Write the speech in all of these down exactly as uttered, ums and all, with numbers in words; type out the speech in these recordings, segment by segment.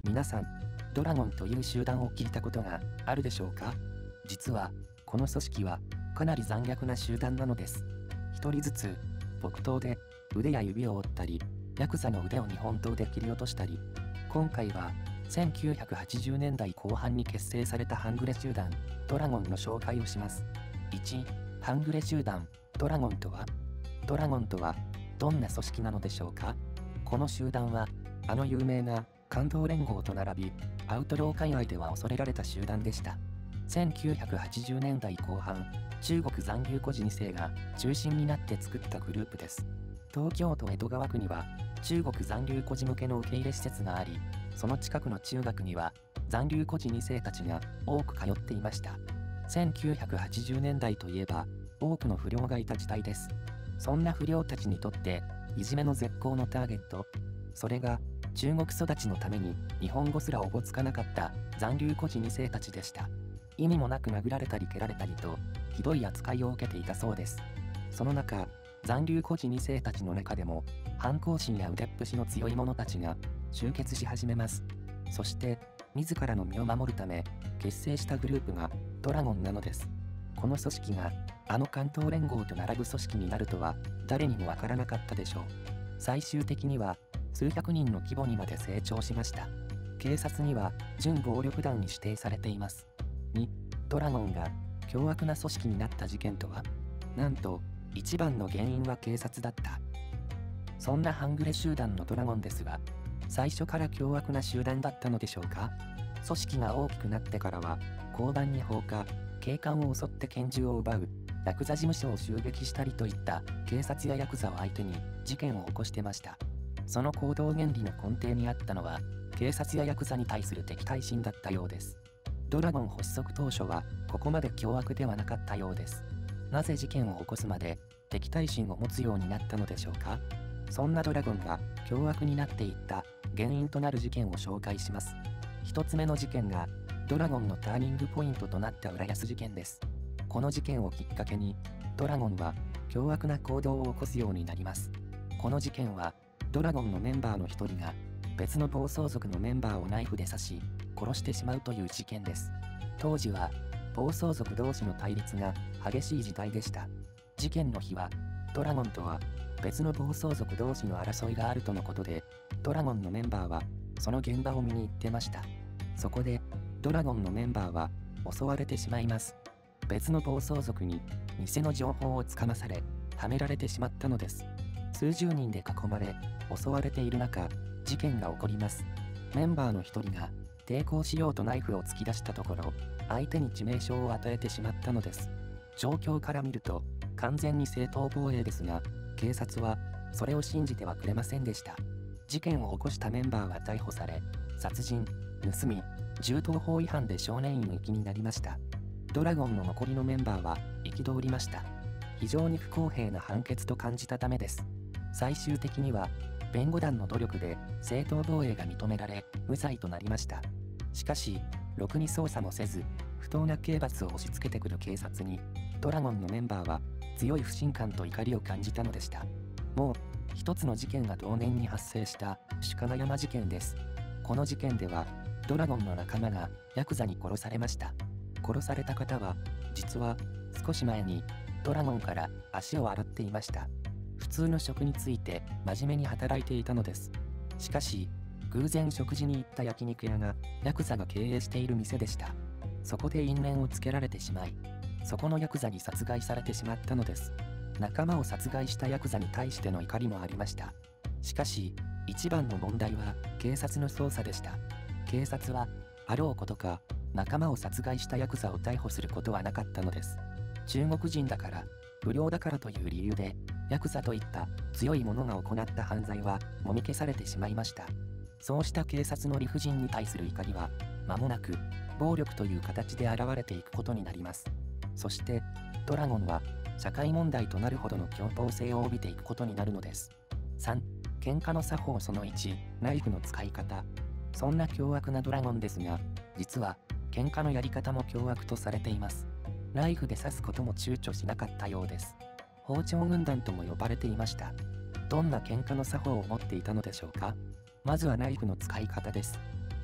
皆さん、ドラゴンという集団を聞いたことがあるでしょうか？実は、この組織はかなり残虐な集団なのです。一人ずつ、木刀で腕や指を折ったり、ヤクザの腕を日本刀で切り落としたり、今回はせんきゅうひゃくはちじゅうねんだいこう半に結成された半グレ集団、ドラゴンの紹介をします。いち、半グレ集団、ドラゴンとは？ドラゴンとは、どんな組織なのでしょうか？この集団は、あの有名な関東連合と並び、アウトロー界隈では恐れられた集団でした。せんきゅうひゃくはちじゅうねんだいこう半、中国残留孤児に世が中心になって作ったグループです。東京都江戸川区には、中国残留孤児向けの受け入れ施設があり、その近くの中学には、残留孤児に世たちが多く通っていました。せんきゅうひゃくはちじゅうねんだいといえば、多くの不良がいた時代です。そんな不良たちにとって、いじめの絶好のターゲット、それが、中国育ちのために日本語すらおぼつかなかった残留孤児に世たちでした。意味もなく殴られたり蹴られたりと、ひどい扱いを受けていたそうです。その中、残留孤児に世たちの中でも、反抗心や腕っぷしの強い者たちが集結し始めます。そして、自らの身を守るため、結成したグループがドラゴンなのです。この組織が、あの関東連合と並ぶ組織になるとは、誰にもわからなかったでしょう。最終的には、数百人の規模にまで成長しました。警察には、準暴力団に指定されています。に、ドラゴンが凶悪な組織になった事件とは？なんと、一番の原因は警察だった。そんな半グレ集団のドラゴンですが、最初から凶悪な集団だったのでしょうか？組織が大きくなってからは、交番に放火、警官を襲って拳銃を奪う、ヤクザ事務所を襲撃したりといった警察やヤクザを相手に事件を起こしてました。その行動原理の根底にあったのは、警察やヤクザに対する敵対心だったようです。ドラゴン発足当初は、ここまで凶悪ではなかったようです。なぜ事件を起こすまで、敵対心を持つようになったのでしょうか？そんなドラゴンが凶悪になっていった原因となる事件を紹介します。一つ目の事件が、ドラゴンのターニングポイントとなった浦安事件です。この事件をきっかけに、ドラゴンは凶悪な行動を起こすようになります。この事件は、ドラゴンのメンバーの一人が、別の暴走族のメンバーをナイフで刺し、殺してしまうという事件です。当時は、暴走族同士の対立が激しい時代でした。事件の日は、ドラゴンとは別の暴走族同士の争いがあるとのことで、ドラゴンのメンバーはその現場を見に行ってました。そこで、ドラゴンのメンバーは襲われてしまいます。別の暴走族に偽の情報をつかまされ、はめられてしまったのです。数十人で囲まれ、襲われている中、事件が起こります。メンバーの一人が抵抗しようとナイフを突き出したところ、相手に致命傷を与えてしまったのです。状況から見ると、完全に正当防衛ですが、警察はそれを信じてはくれませんでした。事件を起こしたメンバーは逮捕され、殺人、盗み、銃刀法違反で少年院行きになりました。ドラゴンの残りのメンバーは憤りました。非常に不公平な判決と感じたためです。最終的には、弁護団の努力で正当防衛が認められ、無罪となりました。しかし、ろくに捜査もせず、不当な刑罰を押し付けてくる警察に、ドラゴンのメンバーは強い不信感と怒りを感じたのでした。もう、一つの事件が同年に発生した鹿金山事件です。この事件では、ドラゴンの仲間がヤクザに殺されました。殺された方は、実は少し前にドラゴンから足を洗っていました。普通の職に就いて真面目に働いていたのです。しかし、偶然食事に行った焼肉屋がヤクザが経営している店でした。そこで因縁をつけられてしまい、そこのヤクザに殺害されてしまったのです。仲間を殺害したヤクザに対しての怒りもありました。しかし、一番の問題は警察の捜査でした。警察は、あろうことか、仲間を殺害したヤクザを逮捕することはなかったのです。中国人だから、不良だからという理由で、ヤクザといった強い者が行った犯罪はもみ消されてしまいました。そうした警察の理不尽に対する怒りは、間もなく暴力という形で現れていくことになります。そして、ドラゴンは社会問題となるほどの凶暴性を帯びていくことになるのです。さん、喧嘩の作法そのいち、ナイフの使い方。そんな凶悪なドラゴンですが、実は喧嘩のやり方も凶悪とされています。ナイフで刺すことも躊躇しなかったようです。包丁軍団とも呼ばれていました。どんな喧嘩の作法を持っていたのでしょうか？まずはナイフの使い方です。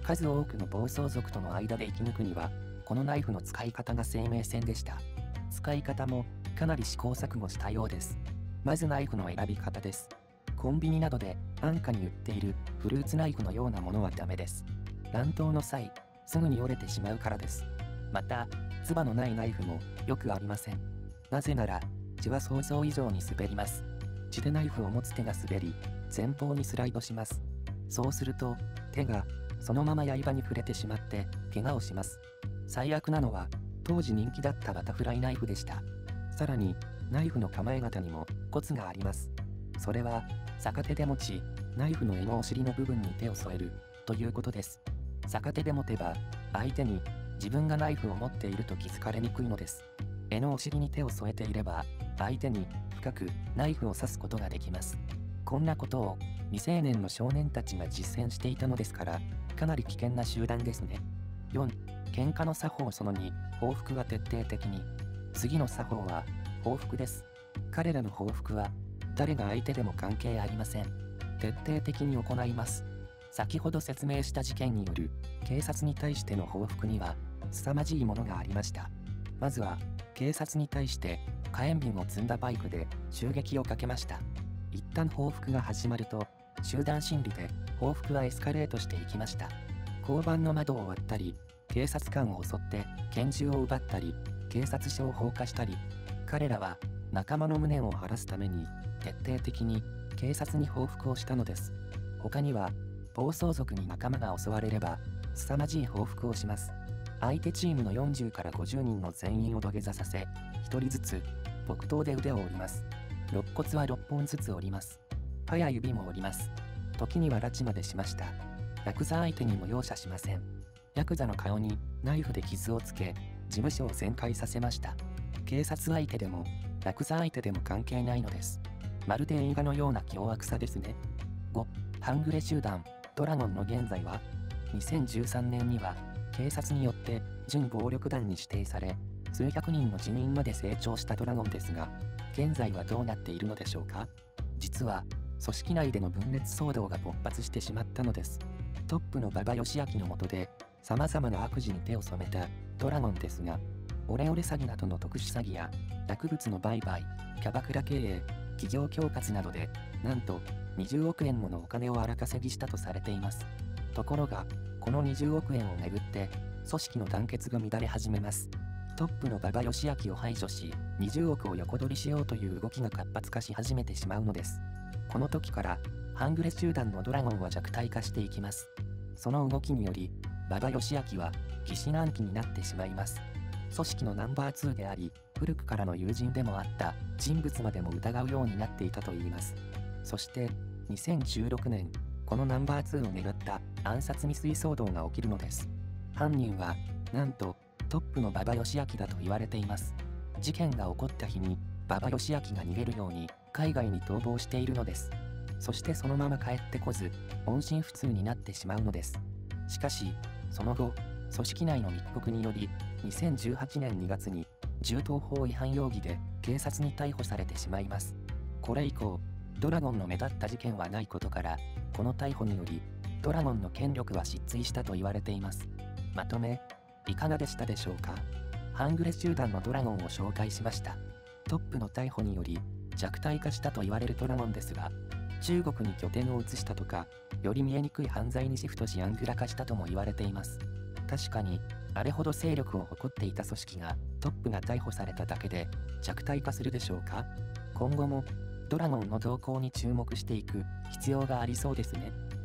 数多くの暴走族との間で生き抜くには、このナイフの使い方が生命線でした。使い方もかなり試行錯誤したようです。まずナイフの選び方です。コンビニなどで安価に売っているフルーツナイフのようなものはダメです。乱闘の際、すぐに折れてしまうからです。また、唾のないナイフもよくありません。なぜなら、血は想像以上に滑ります。血でナイフを持つ手が滑り、前方にスライドします。そうすると、手がそのまま刃に触れてしまって怪我をします。最悪なのは、当時人気だったバタフライナイフでした。さらに、ナイフの構え方にもコツがあります。それは、逆手で持ち、ナイフの柄のお尻の部分に手を添えるということです。逆手で持てば、相手に自分がナイフを持っていると気づかれにくいのです。柄のお尻に手を添えていれば、相手に深くナイフを刺すことができます。こんなことを未成年の少年たちが実践していたのですから、かなり危険な集団ですね。よん. 喧嘩の作法そのに、報復は徹底的に。次の作法は、報復です。彼らの報復は、誰が相手でも関係ありません。徹底的に行います。先ほど説明した事件による警察に対しての報復には凄まじいものがありました。まずは警察に対して火炎瓶を積んだバイクで襲撃をかけました。一旦報復が始まると集団心理で報復はエスカレートしていきました。交番の窓を割ったり、警察官を襲って拳銃を奪ったり、警察署を放火したり、彼らは仲間の無念を晴らすために徹底的に警察に報復をしたのです。他には暴走族に仲間が襲われれば凄まじい報復をします。相手チームのよんじゅうからごじゅうにんの全員を土下座させ、ひとりずつ木刀で腕を折ります。肋骨はろっぽんずつ折ります。歯や指も折ります。時には拉致までしました。ヤクザ相手にも容赦しません。ヤクザの顔にナイフで傷をつけ、事務所を全壊させました。警察相手でもヤクザ相手でも関係ないのです。まるで映画のような凶悪さですね。ご. 半グレ集団ドラゴンの現在は、にせんじゅうさんねんには警察によって準暴力団に指定され、数百人の辞任まで成長したドラゴンですが、現在はどうなっているのでしょうか。実は組織内での分裂騒動が勃発してしまったのです。トップの馬場義明の下で様々な悪事に手を染めたドラゴンですが、オレオレ詐欺などの特殊詐欺や薬物の売買、キャバクラ経営、企業恐喝などでなんとにじゅうおくえんものお金を荒稼ぎしたとされています。ところが、このにじゅうおくえんをめぐって組織の団結が乱れ始めます。トップの馬場義明を排除し、にじゅうおくを横取りしようという動きが活発化し始めてしまうのです。この時から半グレ集団のドラゴンは弱体化していきます。その動きにより、馬場義明は疑心暗鬼になってしまいます。組織のナンバーツーであり、古くからの友人でもあった人物までも疑うようになっていたといいます。そしてにせんじゅうろくねん、このナンバーツーを狙った暗殺未遂騒動が起きるのです。犯人はなんとトップの馬場義明だと言われています。事件が起こった日に馬場義明が逃げるように海外に逃亡しているのです。そしてそのまま帰ってこず、音信不通になってしまうのです。しかし、その後、組織内の密告により、にせんじゅうはちねんにがつに銃刀法違反容疑で警察に逮捕されてしまいます。これ以降、ドラゴンの目立った事件はないことから、この逮捕により、ドラゴンの権力は失墜したと言われています。まとめ、いかがでしたでしょうか。半グレ集団のドラゴンを紹介しました。トップの逮捕により、弱体化したと言われるドラゴンですが、中国に拠点を移したとか、より見えにくい犯罪にシフトしアングラ化したとも言われています。確かに、あれほど勢力を誇っていた組織がトップが逮捕されただけで弱体化するでしょうか。今後もドラゴンの動向に注目していく必要がありそうですね。